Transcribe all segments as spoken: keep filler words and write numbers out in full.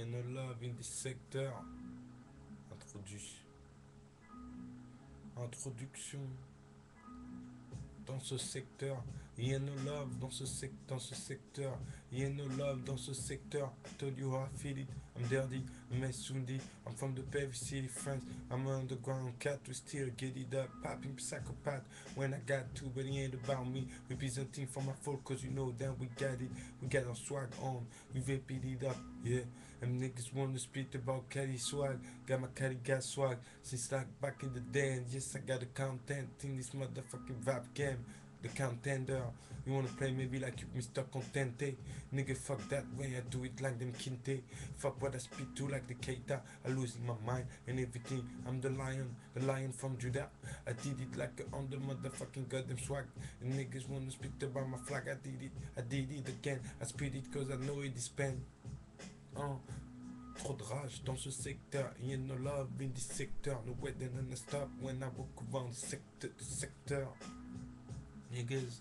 ain't no love in this sector. Introdu... Introduction. Dans ce secteur, il y a no love dans ce, sec dans ce secteur, il y a no love dans ce secteur. I told you how I feel it, I'm dirty, I'm Mesundi, I'm from the Pavy City, France, I'm an underground cat, we still get it up, popping psychopath, when I got to, but it ain't about me, representing for my folk, cause you know that we got it, we got our swag on, we vapied it up, yeah, and niggas wanna speak about Cali swag, got my Cali got swag, since like back in the day, and yes I got the content in this motherfucking rap game. The contender, you wanna play maybe like you Mister Contente. Nigga, fuck that way, I do it like them Kinte. Fuck what I speak to like the Keita. I losing my mind and everything. I'm the lion, the lion from Judah. I did it like on the motherfucking goddamn swag. And niggas wanna speak about my flag. I did it, I did it again. I spit it cause I know it is pen. Oh. Trop de rage dans ce secteur, y'a no love in this sector. No way then I stop when I walk around the sector, the sector. Niggas,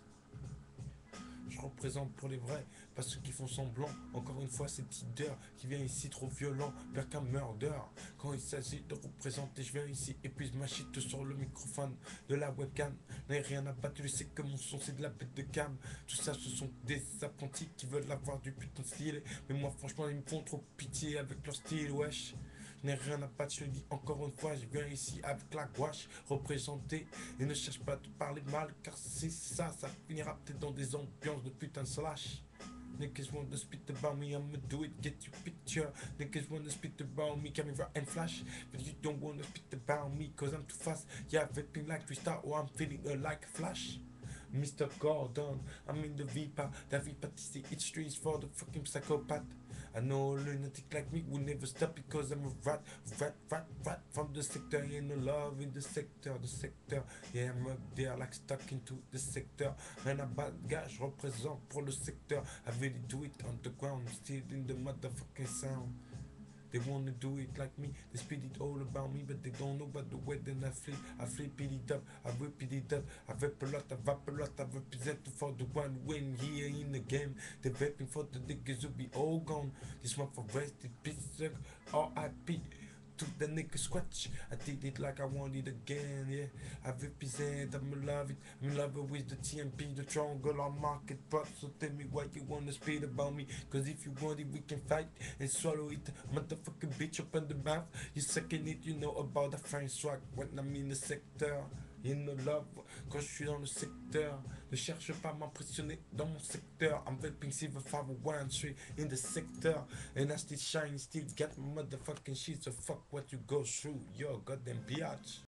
je représente pour les vrais, pas ceux qui font semblant. Encore une fois, c'est Tider qui vient ici trop violent, pire qu'un murder. Quand il s'agit de représenter, je viens ici et puis ma shit sur le microphone de la webcam. N'ai rien à battre, tu sais que mon son c'est de la bête de cam. Tout ça, ce sont des apprentis qui veulent avoir du putain de style. Mais moi, franchement, ils me font trop pitié avec leur style, wesh. Je n'ai rien à battre, je le dis encore une fois, je viens ici avec la gouache, représenter et ne cherche pas à te parler mal, car c'est ça, ça finira peut-être dans des ambiances de putain de slash. Niggas wanna spit about me, I'ma do it, get your picture. Niggas wanna spit about me, camera and flash. But you don't wanna spit about me, cause I'm too fast. Yeah, vaping like Twister, or I'm feeling uh, like Flash. Mister Gordon, I'm in the Vipa, the Vipa is the it streets for the fucking psychopath. I know a lunatic like me will never stop because I'm a rat, rat, rat, rat from the sector. Ain't no love in the sector, the sector. Yeah, I'm up there like stuck into the sector. Man, a bad guy, je représente pour le secteur. I really do it on the ground, still in the motherfucking sound. They wanna do it like me, they speak it all about me, but they don't know about the way then I flip, I flip it up, I whip it up, I rap a lot, I rap a lot, I represent for the one win here in the game. They vaping for the niggas who be all gone. This one for rest in peace, R I P to the nigga scratch. I did it like I want it again, yeah. I represent, I'm in love it, I'm in love with the T M P, the triangle on market prop. So tell me why you wanna speak about me, cause if you want it we can fight and swallow it. Motherfucking bitch up in the mouth, you sucking it, you know about the French swag when I'm in the sector. You know love, quand je suis dans le secteur, ne cherche pas à m'impressionner dans mon secteur. I'm vaping silver five oh one straight in the sector, and I still shine, still got my motherfucking shit. So fuck what you go through, yo goddamn biatch.